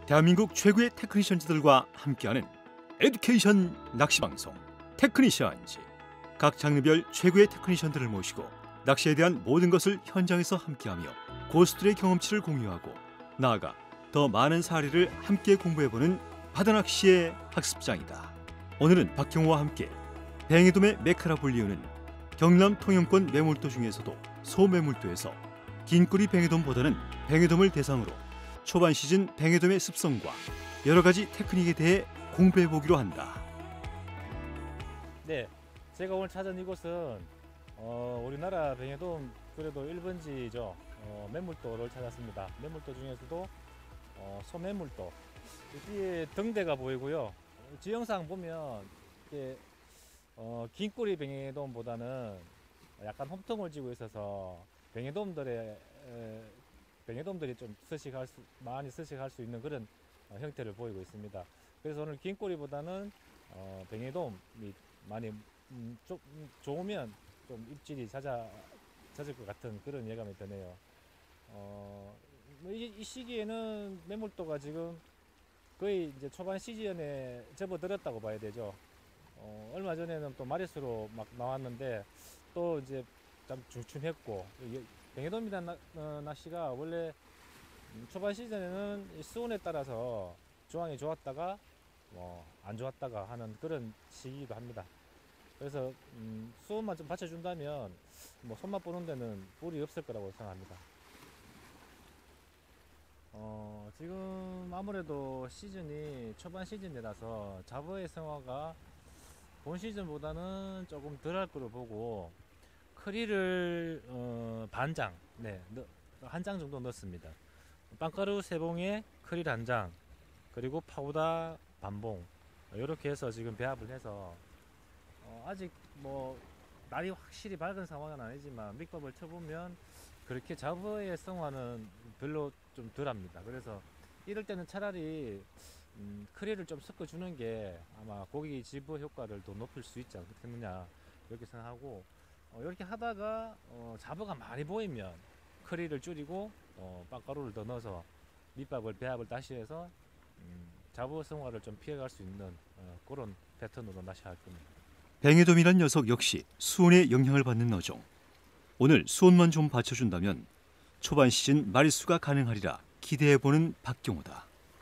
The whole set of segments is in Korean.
대한민국 최고의 테크니션즈들과 함께하는 에듀케이션 낚시방송 테크니션즈. 각 장르별 최고의 테크니션들을 모시고 낚시에 대한 모든 것을 현장에서 함께하며 고수들의 경험치를 공유하고 나아가 더 많은 사례를 함께 공부해보는 바다낚시의 학습장이다. 오늘은 박경호와 함께 뱅에돔의 메카라 불리우는 경남 통영권 매물도 중에서도 소매물도에서 긴꼬리 뱅에돔보다는 뱅에돔을 대상으로 초반 시즌 뱅에돔의 습성과 여러 가지 테크닉에 대해 공부해보기로 한다. 네, 제가 오늘 찾은 이곳은 우리나라 뱅에돔 그래도 1번지죠. 매물도를 찾았습니다. 매물도 중에서도 소매물도. 여기에 등대가 보이고요. 지형상 보면 이게 긴꼬리 뱅에돔보다는 약간 홈통을 쥐고 있어서 뱅에돔들이 좀 많이 서식할 수 있는 그런 형태를 보이고 있습니다. 그래서 오늘 긴꼬리보다는 뱅에돔이 많이 좋으면 좀 입질이 잦을 것 같은 그런 예감이 드네요. 이 시기에는 매물도가 지금 거의 이제 초반 시즌에 접어들었다고 봐야 되죠. 얼마 전에는 또 마리수로 막 나왔는데 또 이제 좀 주춤했고, 뱅에돔이라는 낚시가 원래 초반 시즌에는 수온에 따라서 조항이 좋았다가 안 좋았다가 하는 그런 시기이기도 합니다. 그래서 수온만 좀 받쳐준다면 손맛 보는 데는 뿔이 없을 거라고 생각합니다. 지금 아무래도 시즌이 초반 시즌이라서 잡어의 성화가 본 시즌보다는 조금 덜할 거로 보고 크릴을 반장, 한 장 정도 넣습니다. 빵가루 3봉에 크릴 1장, 그리고 파우다 반봉, 이렇게 해서 지금 배합을 해서 아직 날이 확실히 밝은 상황은 아니지만 밑밥을 쳐보면 그렇게 잡어의 성화는 별로 좀 덜합니다. 그래서 이럴 때는 차라리 크릴을 좀 섞어주는 게 아마 고기 집어 효과를 더 높일 수 있지 않겠느냐 이렇게 생각하고, 이렇게 하다가 잡어가 많이 보이면 크릴을 줄이고 빵가루를 더 넣어서 밑밥을 배합을 다시 해서 잡어 성화를 좀 피해갈 수 있는 그런 패턴으로 낚시할 겁니다. 뱅에돔이란 녀석 역시 수온의 영향을 받는 어종. 오늘 수온만 좀 받쳐준다면 초반 시즌 마리수가 가능하리라 기대해보는 박경호다.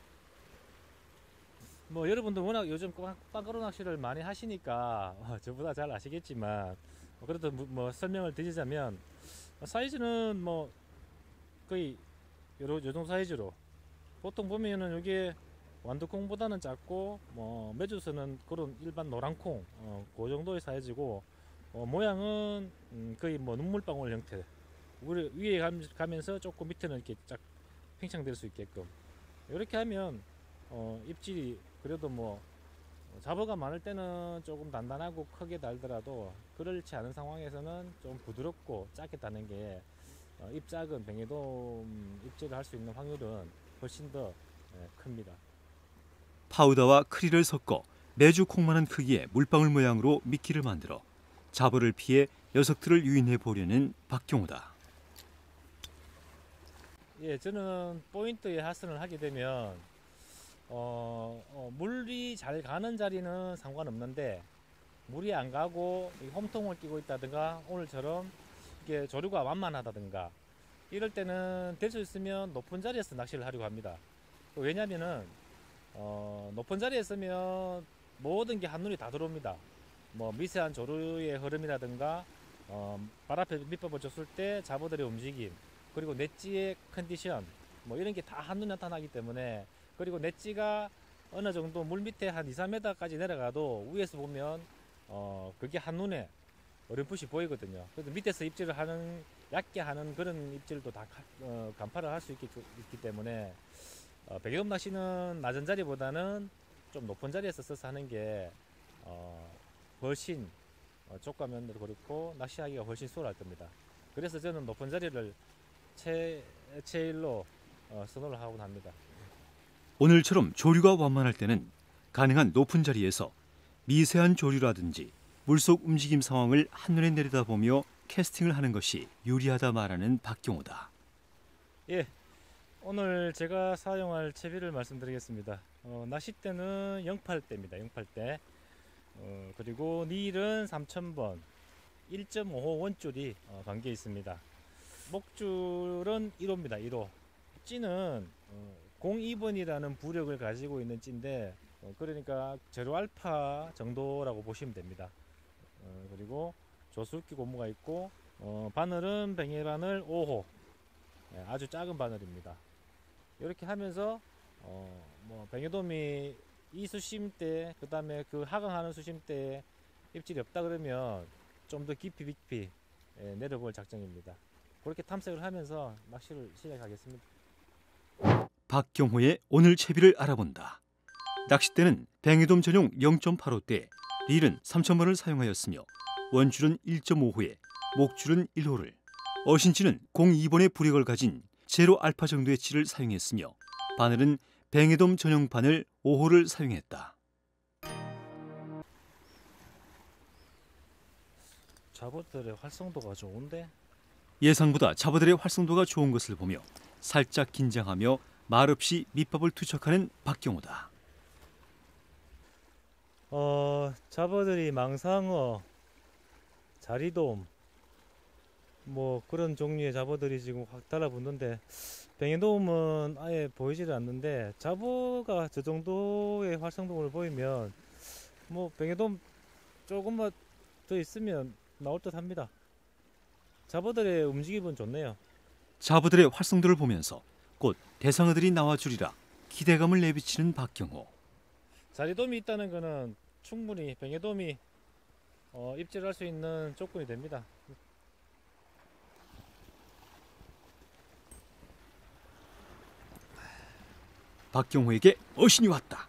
여러분들 워낙 요즘 빵가루 낚시를 많이 하시니까 저보다 잘 아시겠지만, 그래도 설명을 드리자면 사이즈는 거의 요정 사이즈로, 보통 보면은 이게 완두콩보다는 작고 메주스는 그런 일반 노란콩 그 정도의 사이즈고, 모양은 거의 눈물방울 형태, 우리 위에 가면서 조금 밑에는 이렇게 쫙 팽창될 수 있게끔 이렇게 하면 입질이 그래도 잡어가 많을 때는 조금 단단하고 크게 달더라도 그렇지 않은 상황에서는 좀 부드럽고 작게 다는 게 입 작은 뱅에돔 입질을 할 수 있는 확률은 훨씬 더 큽니다. 파우더와 크릴을 섞어 메주 콩만한 크기의 물방울 모양으로 미끼를 만들어 잡어를 피해 녀석들을 유인해 보려는 박경호다. 예, 저는 포인트에 하선을 하게 되면 물이 잘 가는 자리는 상관없는데, 물이 안 가고 홈통을 끼고 있다든가 오늘처럼 이게 조류가 완만하다든가 이럴 때는 될 수 있으면 높은 자리에서 낚시를 하려고 합니다. 왜냐면은 높은 자리에 있으면 모든 게 한눈에 다 들어옵니다. 미세한 조류의 흐름이라든가 발 앞에 밑밥을 줬을 때 잡어들의 움직임, 그리고 넷지의 컨디션 이런 게 다 한눈에 나타나기 때문에, 그리고 넷지가 어느 정도 물 밑에 한 2-3m까지 내려가도 위에서 보면 그게 한눈에 어렴풋이 보이거든요. 그래서 밑에서 입질을 하는, 얕게 하는 그런 입질도 다 간파를 할 수 있기 때문에 뱅에돔 낚시는 낮은 자리보다는 좀 높은 자리에서 써서 하는 게 훨씬 족가면도 그렇고 낚시하기가 훨씬 수월할 겁니다. 그래서 저는 높은 자리를 제일로 선호를 하곤 합니다. 오늘처럼 조류가 완만할 때는 가능한 높은 자리에서 미세한 조류라든지 물속 움직임 상황을 한눈에 내려다보며 캐스팅을 하는 것이 유리하다 말하는 박경호다. 예, 오늘 제가 사용할 채비를 말씀드리겠습니다. 낚싯대는 08대입니다. 08대. 그리고 닐은 3000번 1.5호 원줄이 감겨 있습니다. 목줄은 1호입니다. 1호. 찌는 02번이라는 부력을 가지고 있는 찌인데 그러니까 제로 알파 정도라고 보시면 됩니다. 그리고 조수기 고무가 있고 바늘은 뱅에바늘 5호. 아주 작은 바늘입니다. 이렇게 하면서 뭐 뱅에돔이 이 수심대 그 다음에 그 하강하는 수심대에 입질이 없다 그러면 좀 더 깊이 내려볼 작정입니다. 그렇게 탐색을 하면서 낚시를 시작하겠습니다. 박경호의 오늘 채비를 알아본다. 낚싯대는 뱅에돔 전용 0.85대, 릴은 3000번을 사용하였으며 원줄은 1.5호에 목줄은 1호를, 어신치는 02번의 부력을 가진 제로 알파 정도의 찌를 사용했으며 바늘은 뱅에돔 전용 바늘 5호를 사용했다. 잡어들의 활성도가 좋은데? 예상보다 잡어들의 활성도가 좋은 것을 보며 살짝 긴장하며 말없이 밑밥을 투척하는 박경호다. 잡어들이 망상어, 자리돔 뭐 그런 종류의 잡어들이 지금 확 달라붙는데 뱅에돔은 아예 보이지를 않는데 잡어가 저 정도의 활성도를 보이면 뭐 뱅에돔 조금만 더 있으면 나올 듯 합니다. 잡어들의 움직임은 좋네요. 잡어들의 활성도를 보면서 곧 대상어들이 나와주리라 기대감을 내비치는 박경호. 자리돔이 있다는 것은 충분히 뱅에돔이 입질할 수 있는 조건이 됩니다. 박경호에게 어신이 왔다.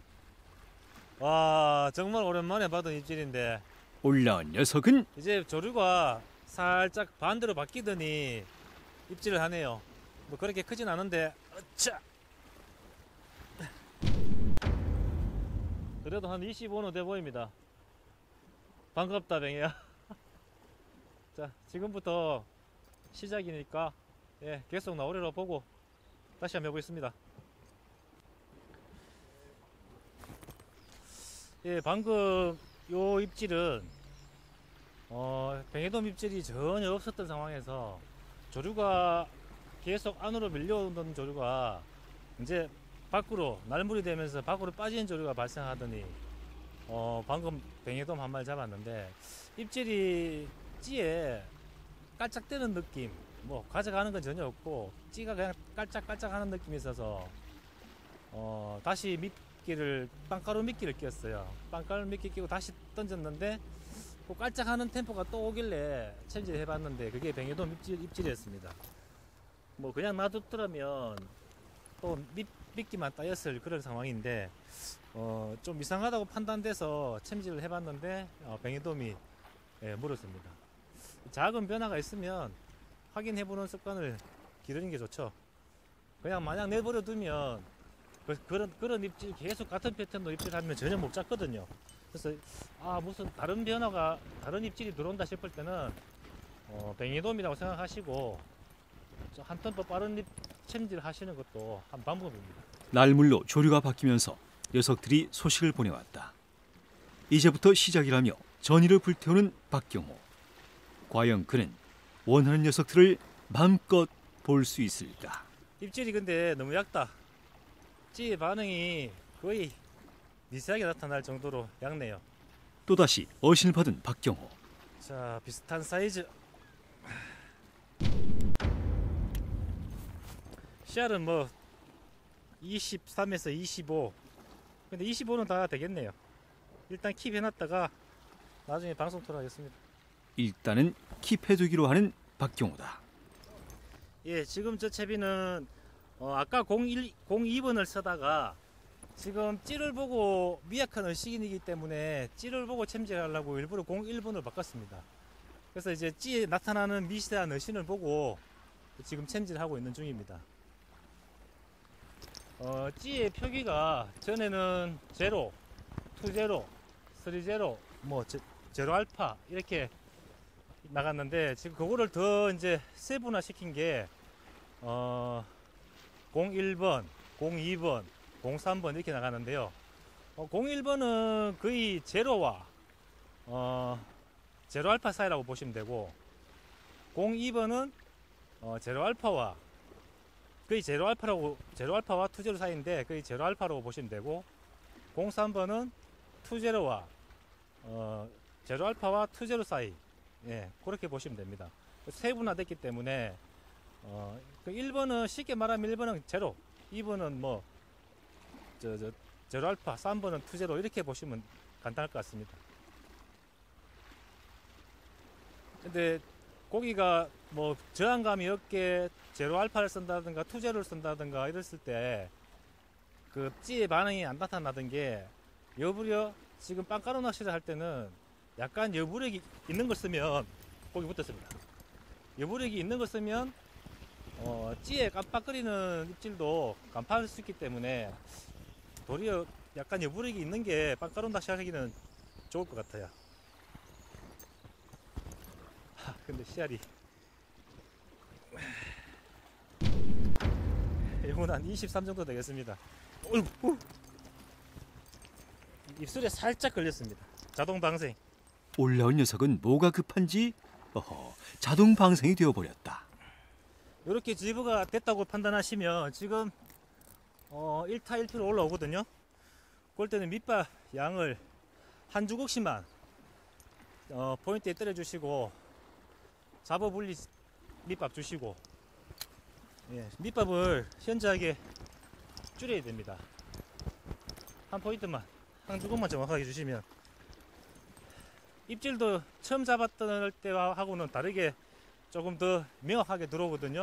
와, 정말 오랜만에 받은 입질인데 올라온 녀석은 이제 조류가 살짝 반대로 바뀌더니 입질을 하네요. 뭐 그렇게 크진 않은데 으차! 그래도 한 25는 돼 보입니다. 반갑다 뱅이야. 자, 지금부터 시작이니까 계속 나오리라 보고 다시 한번 해보겠습니다. 방금 요 입질은 뱅에돔 입질이 전혀 없었던 상황에서 조류가 계속 안으로 밀려오던 조류가 이제 밖으로 날물이 되면서 밖으로 빠지는 조류가 발생하더니 방금 뱅에돔 한 마리 잡았는데 입질이 찌에 깔짝대는 느낌, 뭐 가져가는 건 전혀 없고 찌가 그냥 깔짝깔짝 하는 느낌이 있어서 다시 미끼를 빵가루 미끼를 끼웠어요. 빵가루 미끼 끼고 다시 던졌는데 그 깔짝하는 템포가 또 오길래 챔질 해봤는데 그게 뱅에돔 입질이었습니다. 뭐 그냥 놔뒀더라면 또 미끼만 따였을 그런 상황인데 좀 이상하다고 판단돼서 챔질을 해봤는데 뱅에돔이 물었습니다. 작은 변화가 있으면 확인해보는 습관을 기르는 게 좋죠. 그냥 마냥 내버려 두면 그런 입질 계속 같은 패턴으로 입질하면 전혀 못 잡거든요. 그래서 무슨 다른 변화가 다른 입질이 들어온다 싶을 때는 뱅에돔이라고 생각하시고 한 턴 더 빠른 챔질 하시는 것도 한 방법입니다. 날물로 조류가 바뀌면서 녀석들이 소식을 보내왔다. 이제부터 시작이라며 전의를 불태우는 박경호. 과연 그는 원하는 녀석들을 마음껏 볼 수 있을까? 입질이 근데 너무 얇다. 찌의 반응이 거의 미세하게 나타날 정도로 얇네요. 또다시 어신을 받은 박경호. 자, 비슷한 사이즈. 씨알은 뭐 23에서 25. 근데 25는 다 되겠네요. 일단 킵 해놨다가 나중에 방송 토론하겠습니다. 일단은 킵해두기로 하는 박경호다. 지금 저 채비는 아까 02번을 쓰다가 지금 찌를 보고 미약한 어식이기 때문에 찌를 보고 챔질하려고 일부러 01번을 바꿨습니다. 그래서 이제 찌에 나타나는 미세한 어신을 보고 지금 챔질하고 있는 중입니다. 찌의 표기가 전에는 제로, 2제로, 3제로, 뭐 제로 알파 이렇게 나갔는데 지금 그거를 더 이제 세분화 시킨 게 01번, 02번, 03번 이렇게 나가는데요. 01번은 거의 제로와 제로 알파 사이라고 보시면 되고, 02번은 제로 알파와 거의 제로 알파와 투제로 사이인데 거의 제로 알파라고 보시면 되고, 03번은 투제로와 제로 알파와 투제로 사이, 예, 그렇게 보시면 됩니다. 세분화됐기 때문에 그 1번은 쉽게 말하면 1번은 제로, 2번은 뭐 제로 알파, 3번은 투제로 이렇게 보시면 간단할 것 같습니다. 근데 고기가 뭐 저항감이 없게 제로 알파를 쓴다든가 투제로를 쓴다든가 이랬을 때 그 찌의 반응이 안 나타나던 게, 여부려 지금 빵가루 낚시를 할 때는 약간 여부력이 있는 걸 쓰면 고기 붙었습니다. 여부력이 있는 걸 쓰면 찌에 깜빡거리는 입질도 간파할 수 있기 때문에 도리어 약간 여부력이 있는 게 빵가루 낚시 하기는 좋을 것 같아요. 근데 씨알이 이건 한 23 정도 되겠습니다. 어이구, 입술에 살짝 걸렸습니다. 자동 방생. 올라온 녀석은 뭐가 급한지 자동 방생이 되어버렸다. 이렇게 지브가 됐다고 판단하시면 지금 1타 1피로 올라오거든요. 그럴 때는 밑밥 양을 한 주걱씩만 포인트에 때려주시고, 잡어분리 밑밥 주시고, 예, 밑밥을 현저하게 줄여야 됩니다. 한 포인트만, 한 주걱만 정확하게 주시면 입질도 처음 잡았던 때하고는 다르게 조금 더 명확하게 들어오거든요.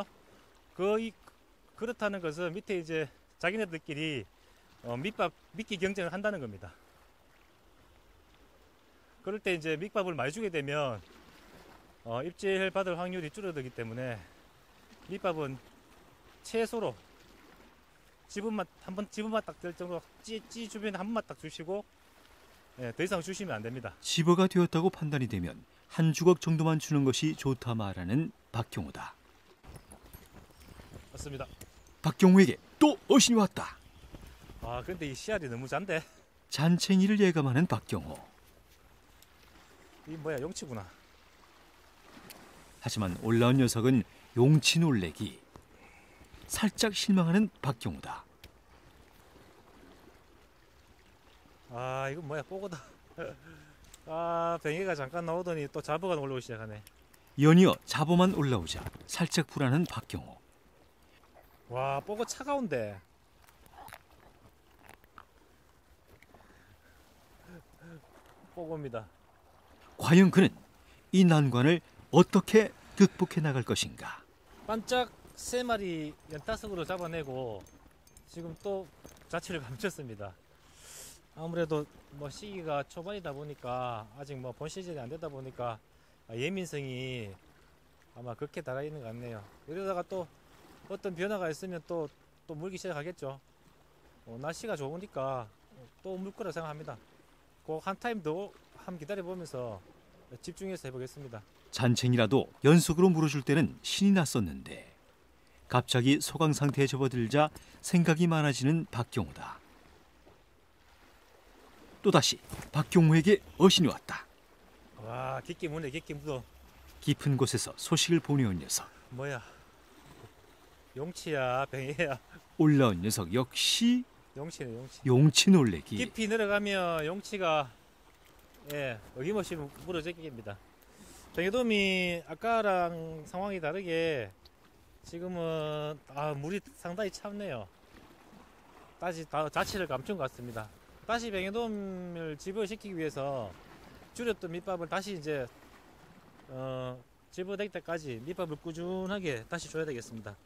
그렇다는 것은 밑에 이제 자기네들끼리 밑밥 미끼 경쟁을 한다는 겁니다. 그럴 때 이제 밑밥을 많이 주게 되면 입질 받을 확률이 줄어들기 때문에 밑밥은 최소로 지분만 딱 될 정도, 찌 주변에 한 번만 딱 주시고, 예, 더 이상 주시면 안 됩니다. 집어가 되었다고 판단이 되면 한 주걱 정도만 주는 것이 좋다 말하는 박경호다. 맞습니다. 박경호에게 또 어신이 왔다. 아, 근데 이 씨알이 너무 잔데. 잔챙이를 예감하는 박경호. 이 뭐야, 용치구나. 하지만 올라온 녀석은 용치 놀래기. 살짝 실망하는 박경호다. 아, 이건 뭐야, 뽀고다. 아, 뱅이가 잠깐 나오더니 또 잡어가 올라오기 시작하네. 연이어 잡어만 올라오자 살짝 불안한 박경호. 와, 뽀고 차가운데. 뽀고입니다. 과연 그는 이 난관을 어떻게 극복해 나갈 것인가? 반짝 3마리 연타석으로 잡아내고 지금 또 자취를 감췄습니다. 아무래도 뭐 시기가 초반이다 보니까 아직 뭐 본 시즌이 안 되다 보니까 예민성이 아마 그렇게 달아 있는 것 같네요. 이러다가 또 어떤 변화가 있으면 또 물기 시작하겠죠. 날씨가 좋으니까 또 물 거라 생각합니다. 꼭 한 타임 더 한번 기다려 보면서 집중해서 해보겠습니다. 잔챙이라도 연속으로 물어줄 때는 신이 났었는데 갑자기 소강 상태에 접어들자 생각이 많아지는 박경호다. 또다시 박경호에게 어신이 왔다. 와, 깊게 무네, 깊게 묻어. 깊은 곳에서 소식을 보내온 녀석. 뭐야, 용치야, 뱅이야? 올라온 녀석 역시 용치네, 용치. 용치 놀래기. 깊이 내려가면 용치가, 예, 어김없이 물어제깁니다. 뱅에돔이 아까랑 상황이 다르게 지금은 물이 상당히 찹네요. 다시 자취를 감춘 것 같습니다. 다시 뱅에돔을 집어시키기 위해서 줄였던 밑밥을 다시 이제 집어될 때까지 밑밥을 꾸준하게 다시 줘야 되겠습니다.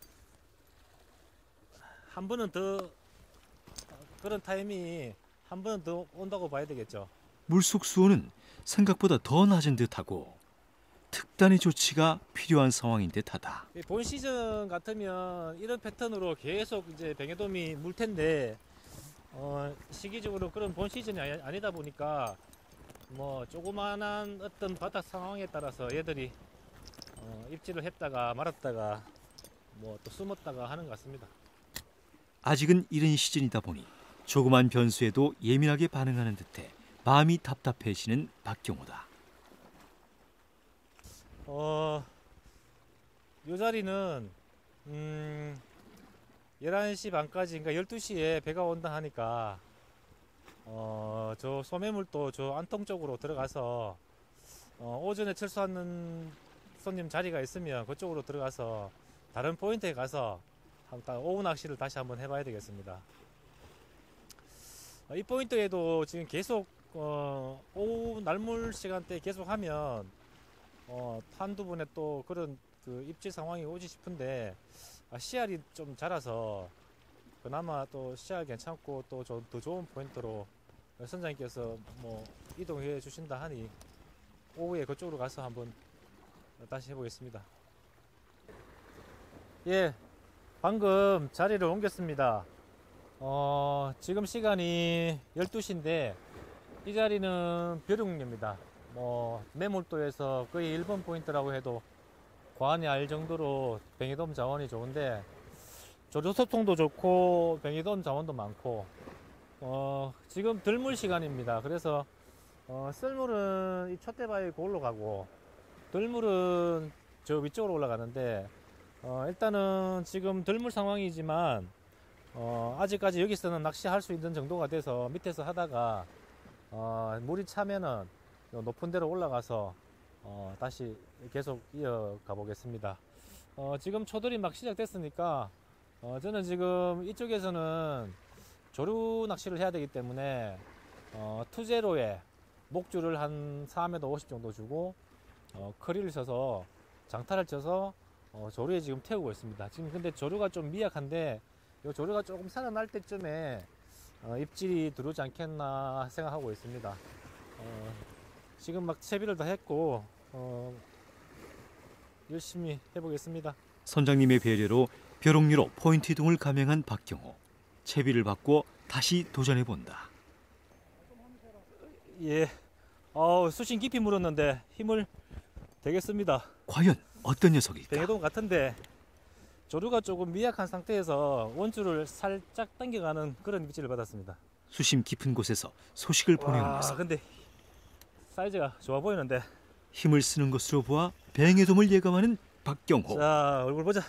한 번은 더, 그런 타이밍이 한 번은 더 온다고 봐야 되겠죠. 물속 수온은 생각보다 더 낮은 듯하고 특단의 조치가 필요한 상황인 듯하다. 본 시즌 같으면 이런 패턴으로 계속 이제 뱅에돔이 물 텐데 시기적으로 그런 본 시즌이 아니다 보니까 뭐 조그만한 어떤 바닥 상황에 따라서 얘들이 입질을 했다가 말았다가 뭐 또 숨었다가 하는 것 같습니다. 아직은 이른 시즌이다 보니 조그만 변수에도 예민하게 반응하는 듯해 마음이 답답해지는 박경호다. 이 자리는 11시 반까지, 그러니까 12시에 배가 온다 하니까 저 소매물도 저 안통 쪽으로 들어가서 오전에 철수하는 손님 자리가 있으면 그쪽으로 들어가서 다른 포인트에 가서 오후 낚시를 다시 한번 해봐야 되겠습니다. 이 포인트에도 지금 계속 오후 날물 시간대 계속 하면 한두 번에 또 그런 그 입질 상황이 오지 싶은데, 씨알이 좀 자라서 그나마 또 씨알 괜찮고 또 더 좋은 포인트로 선장님께서 뭐 이동해 주신다 하니 오후에 그쪽으로 가서 한번 다시 해보겠습니다. 예, 방금 자리를 옮겼습니다. 지금 시간이 12시인데 이 자리는 벼룩류입니다. 매몰도에서 거의 1번 포인트라고 해도 과언이 알 정도로 뱅에돔 자원이 좋은데, 조류소통도 좋고 뱅에돔 자원도 많고, 지금 들물 시간입니다. 그래서 쓸물은 이 촛대바위 골로 가고 들물은 저 위쪽으로 올라가는데, 일단은 지금 들물 상황이지만 아직까지 여기서는 낚시할 수 있는 정도가 돼서 밑에서 하다가 물이 차면은 높은 데로 올라가서 다시 계속 이어가 보겠습니다. 지금 초들이 막 시작됐으니까 저는 지금 이쪽에서는 조류 낚시를 해야 되기 때문에 투제로에 목줄을 한 4m 50 정도 주고 커리를 쳐서 장타를 쳐서 조류에 지금 태우고 있습니다. 지금 근데 조류가 좀 미약한데 이 조류가 조금 살아날 때쯤에 입질이 들어오지 않겠나 생각하고 있습니다. 지금 막 채비를 다 했고 열심히 해보겠습니다. 선장님의 배려로 벼룩류로 포인트 이동을 감행한 박경호. 채비를 받고 다시 도전해본다. 예, 수심 깊이 물었는데 힘을 되겠습니다. 과연 어떤 녀석일까? 뱅에돔 같은데 조류가 조금 미약한 상태에서 원줄을 살짝 당겨가는 그런 입질을 받았습니다. 수심 깊은 곳에서 소식을 보내는 녀석. 근데 사이즈가 좋아 보이는데. 힘을 쓰는 것으로 보아 뱅에돔을 예감하는 박경호. 자, 얼굴 보자.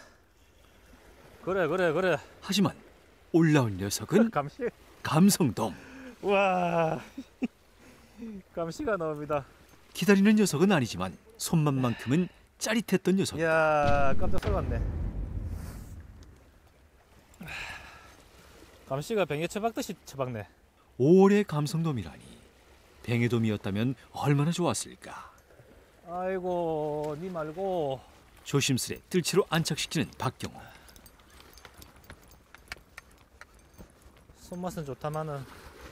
그래. 하지만 올라온 녀석은 감시. 감성돔. 와, 감시가 나옵니다. 기다리는 녀석은 아니지만 손맛만큼은 짜릿했던 녀석. 이야, 깜짝 놀랐네. 감시가 뱅에 처박듯이 처박네. 5월의 감성돔이라니. 뱅에돔이었다면 얼마나 좋았을까. 아이고, 니 말고. 조심스레 뜰채로 안착시키는 박경호. 손맛은 좋다마는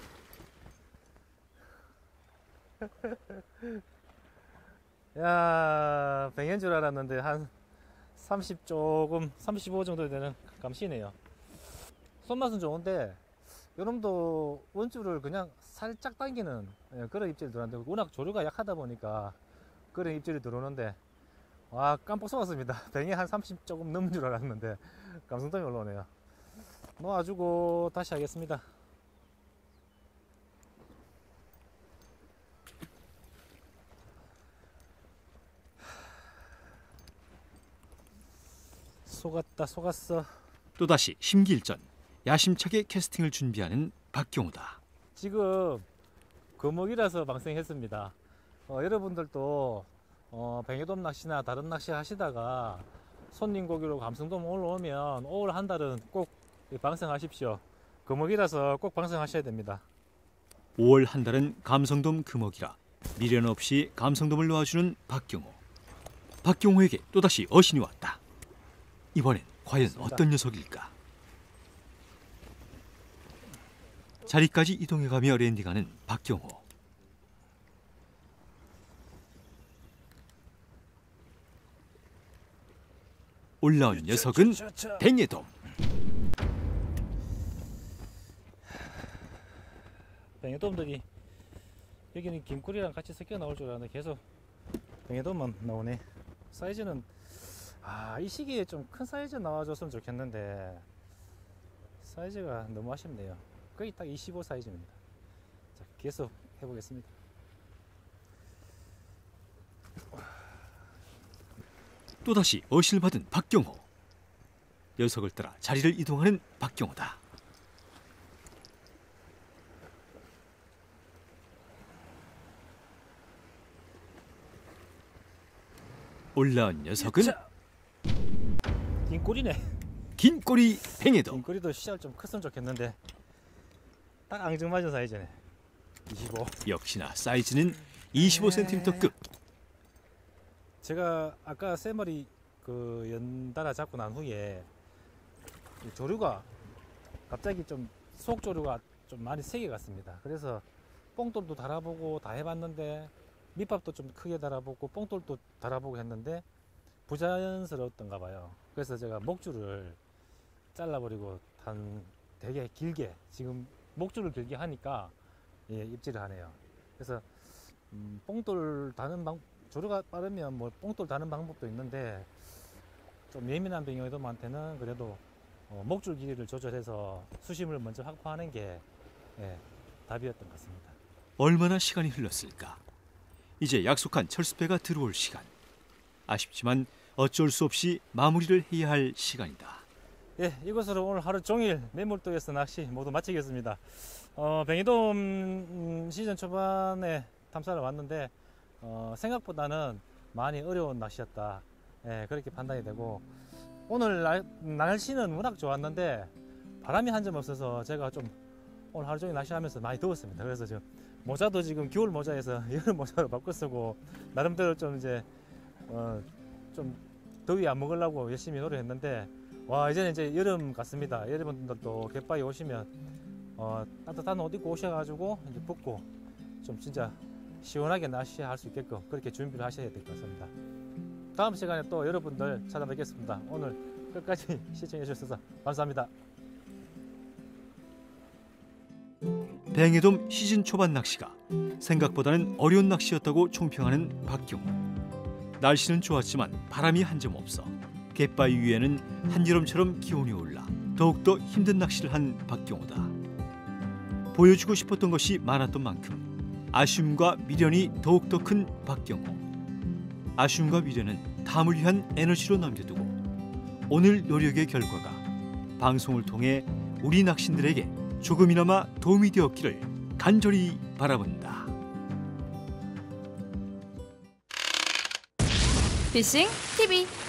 야, 뱅인 줄 알았는데 한 30 조금 35 정도 되는 감시네요. 손맛은 좋은데 요놈도 원줄을 그냥 살짝 당기는 그런 입질이 들어오는데, 워낙 조류가 약하다 보니까 그런 입질이 들어오는데, 와, 깜빡 속았습니다. 뱅이 한 30 조금 넘는 줄 알았는데 감성돔이 올라오네요. 놓아주고 다시 하겠습니다. 속았어. 또다시 심기일전. 야심차게 캐스팅을 준비하는 박경호다. 지금 거목이라서 방생했습니다. 여러분들도 뱅에돔 낚시나 다른 낚시 하시다가 손님 고기로 감성돔 올라오면 5월 한 달은 꼭 방생하십시오. 거목이라서 꼭 방생하셔야 됩니다. 5월 한 달은 감성돔 금어기라 미련 없이 감성돔을 놓아주는 박경호. 박경호에게 또다시 어신이 왔다. 이번엔 과연 맞습니다. 어떤 녀석일까? 자리까지 이동해가며 랜딩하는 박경호. 올라온 녀석은 뱅에돔. 뱅에돔들이 여기는 김꿀이랑 같이 섞여 나올 줄 알았는데 계속 뱅에돔만 나오네. 사이즈는 이 시기에 좀 큰 사이즈 나와줬으면 좋겠는데 사이즈가 너무 아쉽네요. 거의 딱 25 사이즈입니다. 자, 계속 해보겠습니다. 또다시 어신을 받은 박경호. 녀석을 따라 자리를 이동하는 박경호다. 올라온 녀석은 긴 꼬리네. 긴 꼬리 뱅에도. 긴 꼬리도 씨알 좀 컸으면 좋겠는데 딱 앙증맞은 사이즈네. 25. 역시나 사이즈는 25cm급. 제가 아까 쇠머리 그 연달아 잡고 난 후에 이 조류가 갑자기 좀 속 조류가 좀 많이 세게 갔습니다. 그래서 뽕돌도 달아보고 다 해봤는데 밑밥도 좀 크게 달아보고 뽕돌도 달아보고 했는데 부자연스러웠던가 봐요. 그래서 제가 목줄을 잘라버리고 되게 길게 지금 목줄을 길게 하니까 예, 입질을 하네요. 그래서 뽕돌 다는 조류가 빠르면 뭐 뽕돌 다는 방법도 있는데 좀 예민한 뱅에도한테는 그래도 목줄 길이를 조절해서 수심을 먼저 확보하는 게 예, 답이었던 것 같습니다. 얼마나 시간이 흘렀을까. 이제 약속한 철수배가 들어올 시간. 아쉽지만 어쩔 수 없이 마무리를 해야 할 시간이다. 예, 이것으로 오늘 하루 종일 매물도에서 낚시 모두 마치겠습니다. 뱅이돔 시즌 초반에 탐사를 왔는데 생각보다는 많이 어려운 낚시였다. 예, 그렇게 판단이 되고 오늘 날씨는 워낙 좋았는데 바람이 한 점 없어서 제가 좀 오늘 하루 종일 낚시하면서 많이 더웠습니다. 그래서 지금 모자도 지금 겨울 모자에서 여름 모자로 바꿔 쓰고 나름대로 좀 이제 좀 더위 안 먹으려고 열심히 노력했는데 와 이제는 이제 여름 같습니다. 여러분들도 갯바위 오시면 따뜻한 옷 입고 오셔가지고 이제 벗고 좀 진짜 시원하게 낚시할 수 있게끔 그렇게 준비를 하셔야 될 것 같습니다. 다음 시간에 또 여러분들 찾아뵙겠습니다. 오늘 끝까지 시청해 주셔서 감사합니다. 뱅에돔 시즌 초반 낚시가 생각보다는 어려운 낚시였다고 총평하는 박경호. 날씨는 좋았지만 바람이 한 점 없어 갯바위 위에는 한여름처럼 기온이 올라 더욱더 힘든 낚시를 한 박경호다. 보여주고 싶었던 것이 많았던 만큼 아쉬움과 미련이 더욱더 큰 박경호. 아쉬움과 미련은 다음을 위한 에너지로 남겨두고 오늘 노력의 결과가 방송을 통해 우리 낚시인들에게 조금이나마 도움이 되었기를 간절히 바라본다. 피싱 TV